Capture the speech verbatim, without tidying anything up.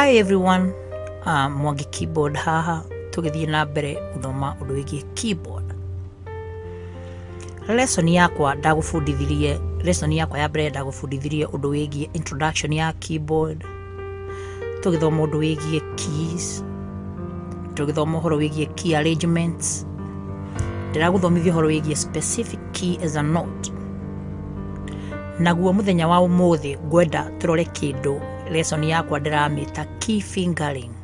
Hi everyone, um, Mwangi keyboard haha, tugithie na mbere uthoma undu wigie keyboard. Lesson yakwa ndagufundithirie, lesson yakwa ya mbere ndagufundithirie undu wigie introduction ya keyboard. Tugithoma undu wigie keys, tugithoma uhoro wigie key arrangements. Ndiraguthomithia uhoro wigie specific key as a note. Naguo muthenya wa umuthi ngwenda turore kindu lesson yakwa ndiramita key fingering.